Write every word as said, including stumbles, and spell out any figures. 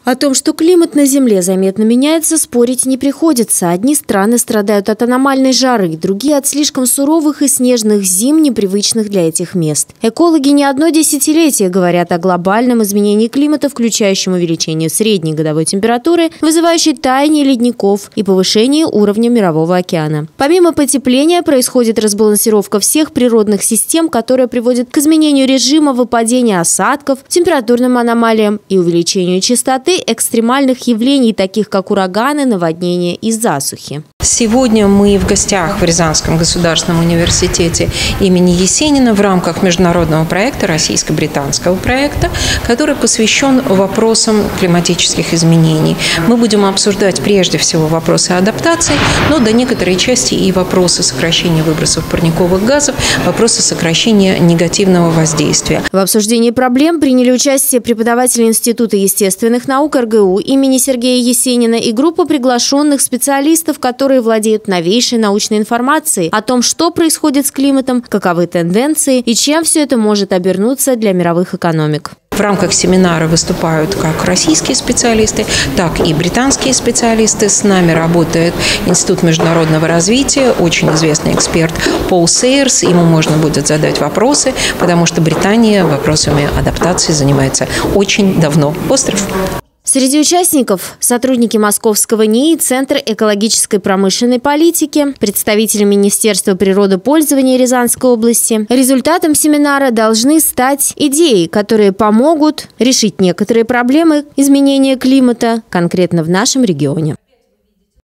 О том, что климат на Земле заметно меняется, спорить не приходится. Одни страны страдают от аномальной жары, другие – от слишком суровых и снежных зим, непривычных для этих мест. Экологи не одно десятилетие говорят о глобальном изменении климата, включающем увеличение средней годовой температуры, вызывающей таяние ледников и повышение уровня Мирового океана. Помимо потепления, происходит разбалансировка всех природных систем, которая приводит к изменению режима выпадения осадков, температурным аномалиям и увеличению частоты экстремальных явлений, таких как ураганы, наводнения и засухи. Сегодня мы в гостях в Рязанском государственном университете имени Есенина в рамках международного проекта, российско-британского проекта, который посвящен вопросам климатических изменений. Мы будем обсуждать прежде всего вопросы адаптации, но до некоторой части и вопросы сокращения выбросов парниковых газов, вопросы сокращения негативного воздействия. В обсуждении проблем приняли участие преподаватели Института естественных наук эр гэ у имени Сергея Есенина и группа приглашенных специалистов, которые владеют новейшей научной информацией о том, что происходит с климатом, каковы тенденции и чем все это может обернуться для мировых экономик. В рамках семинара выступают как российские специалисты, так и британские специалисты. С нами работает Институт международного развития, очень известный эксперт Пол Сейерс. Ему можно будет задать вопросы, потому что Британия вопросами адаптации занимается очень давно. Остров. Среди участников – сотрудники Московского эн и и, Центр экологической промышленной политики, представители Министерства природопользования Рязанской области. Результатом семинара должны стать идеи, которые помогут решить некоторые проблемы изменения климата конкретно в нашем регионе.